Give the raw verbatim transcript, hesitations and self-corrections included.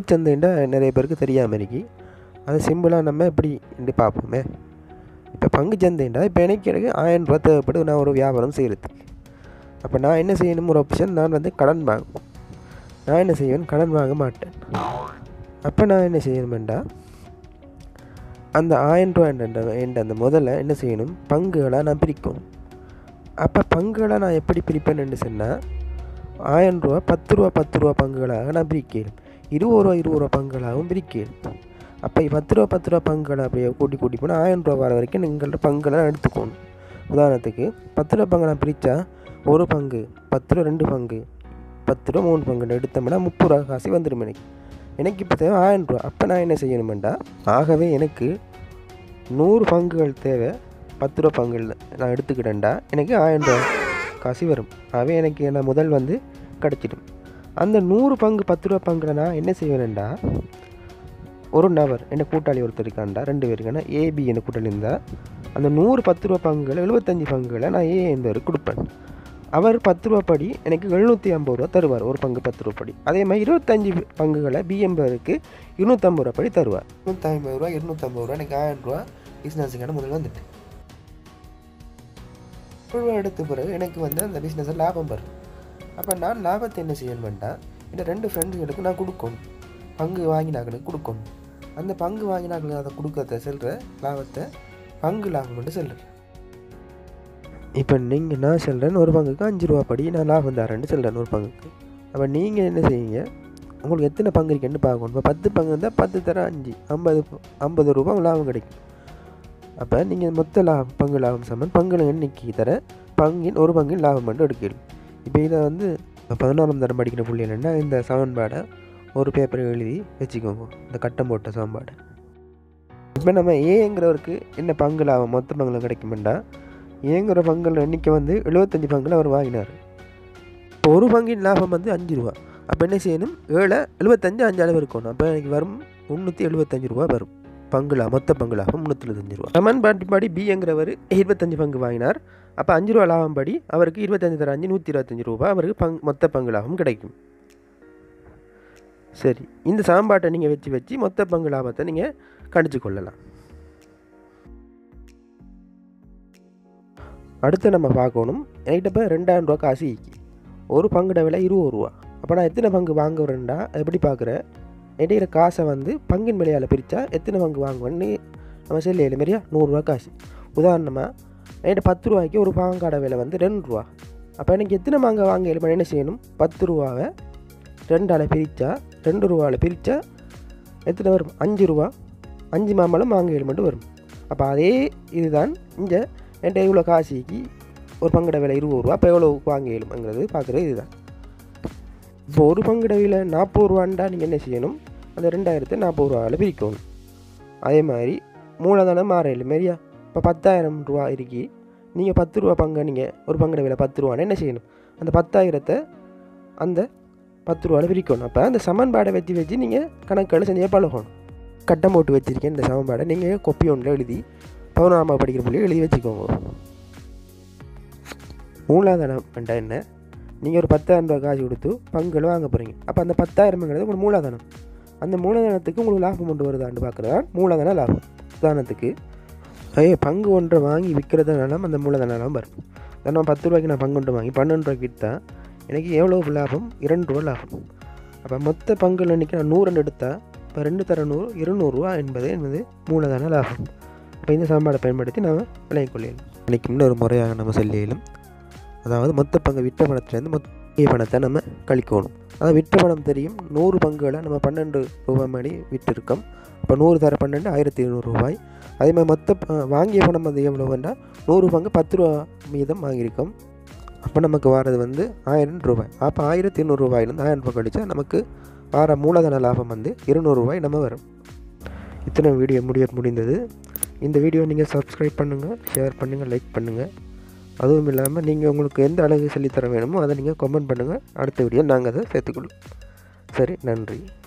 பங்குச்சந்தைன்னா நிறைய பேருக்கு தெரியாமல் இருக்கு. அது சிம்பிளாக நம்ம எப்படி என்று பார்ப்போமே. இப்போ பங்குச்சந்தைண்டா இப்போ எனக்கு எனக்கு ஆயிரம் ரூபா தேவைப்படும் நான் ஒரு வியாபாரம் செய்கிறதுக்கு. அப்போ நான் என்ன செய்யணும், ஒரு ஆப்ஷன் நான் வந்து கடன் வாங்குவேன். நான் என்ன செய்வேன், கடன் வாங்க மாட்டேன். அப்போ நான் என்ன செய்யணுமெண்டா அந்த ஆயிரம் ரூபா என்ற அந்த முதல்ல என்ன செய்யணும், பங்குகளாக நான் பிரிக்கணும். அப்போ பங்குகளாக நான் எப்படி பிரிப்பேன்னு சொன்னால் ஆயிரம் ரூபா பத்து ரூபா பத்து ரூபா பங்குகளாக நான் பிரிக்கணும். இருபது ரூபா இருபது ரூபா பங்குகளாகவும் பிரிக்கணும். அப்போ பத்து ரூபா பத்து ரூபா பங்குகளை அப்படியே கூட்டி கூட்டி போனால் ஆயிரம் ரூபா வர வரைக்கும் நீங்கள்ட்ட பங்குகளை எடுத்துக்கணும். உதாரணத்துக்கு பத்து ரூபா பங்கு நான் பிரித்தா ஒரு பங்கு பத்து ரூபா, ரெண்டு பங்கு பத்து ரூபா, மூணு பங்கு எடுத்தோம்னா முப்பது ரூபா காசு வந்துடும் எனக்கு. எனக்கு இப்போ தேவை ஆயிரம் ரூபா. அப்போ நான் என்ன செய்யணுமெண்டா, ஆகவே எனக்கு நூறு பங்குகள் தேவை. பத்து ரூபா பங்குகள் நான் எடுத்துக்கிட்டேன்டா எனக்கு ஆயிரம் ரூபா காசு வரும். ஆகவே எனக்கு என்ன முதல் வந்து கிடச்சிடும். அந்த நூறு பங்கு பத்து ரூபா பங்கில் நான் என்ன செய்வேன்டா, ஒரு நபர் என்ன கூட்டாளி ஒருத்தர் இருக்காண்டா, ரெண்டு பேர் இருக்காண்டா, ஏபி என்ன கூட்டாளி இருந்தால் அந்த நூறு பத்து ரூபா பங்குகளை எழுபத்தஞ்சி பங்குகளை நான் ஏ என்பவருக்கு கொடுப்பேன். அவர் பத்து ரூபா படி எனக்கு எழுநூற்றி ஐம்பது ரூபா தருவார், ஒரு பங்கு பத்து ரூபா படி. அதே மாதிரி இருபத்தஞ்சி பங்குகளை பி என்பவருக்கு இருநூற்றம்பது ரூபா படி தருவார். இருநூற்றி ஐம்பது ரூபா இருநூற்றம்பது ரூபா எனக்கு ஆயிரம் ரூபா பிஸ்னஸுக்கான முதல் வந்துட்டு ஒரு ரூபா எடுத்த பிறகு எனக்கு வந்து அந்த பிஸ்னஸில் லாபம் வரும். அப்போ நான் லாபத்தை என்ன செய்யணுமெண்டா இந்த ரெண்டு ஃப்ரெண்ட்ஸுகளுக்கு நான் கொடுக்கணும், பங்கு வாங்கினாக்களுக்கு கொடுக்கணும். அந்த பங்கு வாங்கினாக்களுக்கு அதை கொடுக்கறத செல்கிற லாபத்தை பங்கு லாபம் என்று செல்கிறேன். இப்போ நீங்கள் நான் சொல்கிறேன் ஒரு பங்குக்கு அஞ்சு ரூபா படி நான் லாபம் தரேன்னு சொல்கிறேன் ஒரு பங்குக்கு. அப்போ நீங்கள் என்ன செய்யுங்க, உங்களுக்கு எத்தனை பங்கு இருக்குன்னு பார்க்கணும். இப்போ பத்து பங்கு இருந்தால் பத்து தர அஞ்சு ஐம்பது ஐம்பது ரூபா லாபம் கிடைக்கும். அப்போ நீங்கள் மொத்த லாபம் பங்கு லாபம் சமன் பங்குல எண்ணிக்கை தர பங்கின் ஒரு பங்கின் லாபம் மட்டும் எடுக்கணும். இப்போ இதை வந்து பதினோராம் தரம் படிக்கிற புள்ளி என்னென்னா இந்த சமன்பாடை ஒரு பேப்பரை எழுதி வச்சுக்கோங்க, இந்த கட்டம் போட்ட சமன்பாடை. இப்போ நம்ம ஏங்கிறவருக்கு என்ன பங்கு லாபம் மொத்த பங்குல கிடைக்குமெண்டா, ஏங்கிற பங்குல எண்ணிக்கை வந்து எழுபத்தஞ்சி பங்குல அவர் வாங்கினார். இப்போ ஒரு பங்கின் லாபம் வந்து அஞ்சு ரூபா. அப்போ என்ன செய்யணும், ஏழை எழுபத்தஞ்சு அஞ்சு அளவு இருக்கணும். அப்போ எனக்கு வரும் முந்நூற்றி எழுபத்தஞ்சு ரூபா வரும் பங்கு லாபம், மொத்த பங்கு லாபம் முந்நூற்றி எழுபத்தஞ்சு ரூபா. சமன்பாட்டு படி பிங்கிறவர் இருபத்தஞ்சு பங்கு வாங்கினார். அப்போ அஞ்சு ரூபா லாபம் படி அவருக்கு இருபத்தஞ்சு தர அஞ்சு நூற்றி இருபத்தஞ்சி ரூபா அவருக்கு பங் மொத்த பங்கு லாபம் கிடைக்கும். சரி, இந்த சமன்பாட்டை நீங்கள் வச்சு வச்சு மொத்த பங்கு லாபத்தை நீங்கள் கணிச்சு கொள்ளலாம். அடுத்து நம்ம பார்க்கணும், என்கிட்ட இப்போ ரெண்டாயிரம் ரூபா காசு ஈக்கி, ஒரு பங்குட விலை இருபது ரூபா. அப்போ நான் எத்தனை பங்கு வாங்குறேன்டா எப்படி பார்க்குறேன், என்கிட்ட காசை வந்து பங்கின் விலையால் பிரித்தா எத்தனை பங்கு வாங்குவேன்னு நம்ம செல்லையில் மாரியா நூறுரூவா காசு. உதாரணமாக என்கிட்ட பத்து ரூபாய்க்கு ஒரு பங்கோட விலை வந்து ரெண்டு ரூபா. அப்போ எனக்கு எத்தனை பங்கு வாங்க எழுப்ப என்ன செய்யணும், பத்து ரூபாவை ரெண்டால் பிரித்தா ரெண்டு ரூபாவில் பிரித்தா எத்தனை வரும், அஞ்சு ரூபா. அஞ்சு மாம்பழம் வாங்க ஏழு மட்டும் வரும். அப்போ அதே இதுதான் இங்கே என்கிட்ட இவ்வளோ காசுக்கு ஒரு பங்குட விலை இருபது ரூபா. அப்போ எவ்வளோ வாங்க ஏழுங்கிறது பார்க்குறது இதுதான். இப்போ ஒரு பங்குட விலை நாற்பது ரூபாண்டா நீங்கள் என்ன செய்யணும், அந்த ரெண்டாயிரத்தை நாற்பது ரூபாவில் பிரிக்கணும். அதே மாதிரி மூலதனம் மாறையில் மாரியா இப்போ பத்தாயிரம் ரூபா இருக்கி நீங்கள் பத்து ரூபா பங்கை நீங்கள் ஒரு பங்குட விலை பத்து ரூபான்னு என்ன செய்யணும், அந்த பத்தாயிரத்தை அந்த பத்து ரூபாவில் பிரிக்கணும். அப்போ அந்த சமன்பாடை வச்சு வச்சு நீங்கள் கணக்குகள் செஞ்சே பழகணும். கட்டம் போட்டு வச்சுருக்கேன் இந்த சமன்பாடை நீங்கள் கொப்பி ஒன்றில் எழுதி பதினொன்றாம் படிக்கிற புள்ளி எழுதி வச்சுக்கோங்க. மூலதனம் வேண்டா என்ன, நீங்கள் ஒரு பத்தாயிரம் ரூபா காசு கொடுத்து பங்குகள் வாங்க போகிறீங்க. அப்போ அந்த பத்தாயிரம்ங்கிறது உங்களுக்கு மூலதனம். அந்த மூலதனத்துக்கு உங்களுக்கு லாபம் கொண்டு வருதான்னு பார்க்குறதா மூலதன லாபம். உதாரணத்துக்கு ஐயே பங்கு ஒன்றை வாங்கி விற்கிறதுனால அந்த மூலதன லாபம் வரும். நான் பத்து ரூபாய்க்கு நான் பங்கு ஒன்று வாங்கி பன்னெண்டு ரூபாய்க்கு விற்றா எனக்கு எவ்வளோ லாபம், இரண்டு ரூபா லாபம். அப்போ மொத்த பங்குகள் இன்றைக்கி நான் நூறு எடுத்தால் இப்போ ரெண்டு தர நூறு இருநூறுவா என்பது என்பது மூலதன லாபம். இப்போ இந்த சமன்பாடை பயன்படுத்தி நாம் விளங்கிக் கொள்ளையிலும். இன்றைக்கி இன்னொரு முறையாக நம்ம சொல்லியிலும், அதாவது மொத்த பங்கு விற்ற பணத்துலேருந்து மொத்த பணத்தை நம்ம கழிக்கணும். அதாவது விற்ற பணம் தெரியும், நூறு பங்குகளை நம்ம பன்னெண்டு ரூபாய் மாதிரி விற்றுருக்கோம். இப்போ நூறு தர பன்னெண்டு ஆயிரத்தி இருநூறு ரூபாய். அதே மாதிரி மொத்த வாங்கிய பணம் வந்து எவ்வளோ வேண்டாம், நூறு பங்கு பத்து ரூபா மீதம் வாங்கியிருக்கோம். அப்போ நமக்கு வாரது வந்து ஆயிரம் ரூபாய். அப்போ ஆயிரத்தி இருநூறு ரூபாயிலேருந்து ஆயிரம் ரூபாய் கழிச்சா நமக்கு வார மூலதன லாபம் வந்து இருநூறு ரூபாய் நம்ம வரும். இத்தனை வீடியோ முடிய முடிந்தது. இந்த வீடியோ நீங்கள் சப்ஸ்கிரைப் பண்ணுங்கள், ஷேர் பண்ணுங்கள், லைக் பண்ணுங்கள். அதுவும் இல்லாமல் நீங்கள் உங்களுக்கு எந்த அழகு சொல்லித்தர வேணுமோ அதை நீங்கள் கமெண்ட் பண்ணுங்கள். அடுத்த வீடியோ நாங்கள் அதை சேர்த்துக்கொள்ளும். சரி, நன்றி.